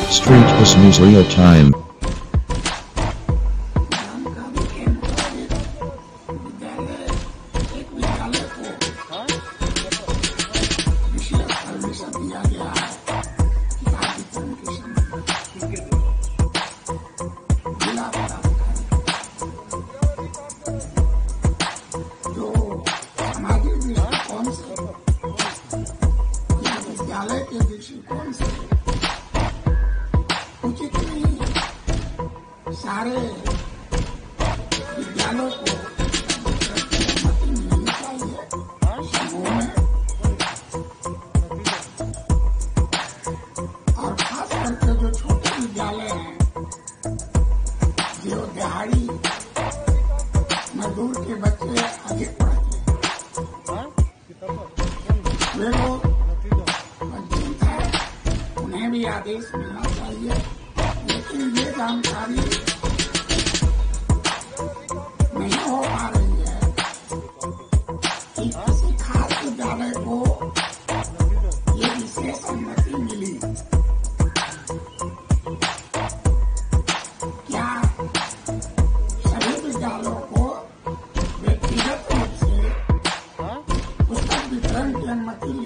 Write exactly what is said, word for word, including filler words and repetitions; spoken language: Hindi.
Street Bus Newsreel time. विद्यालय के दृष्टिकोण से उचित नहीं है। सारे विद्यालयों को अनुमति मिलनी चाहिए समूह में, और खास करके जो छोटे विद्यालय हैं, जो दिहाड़ी मजदूर के बच्चे अधिक पढ़ते हैं, वे लोग वंचित है, उन्हें भी आदेश मिलना चाहिए। लेकिन ये जानकारी नहीं हो पा रही है कि किसी खास विद्यालय को ये विशेष अनुमति मिली। क्या सभी विद्यालयों को व्यक्तिगत रूप से पुस्तक वितरण की अनुमति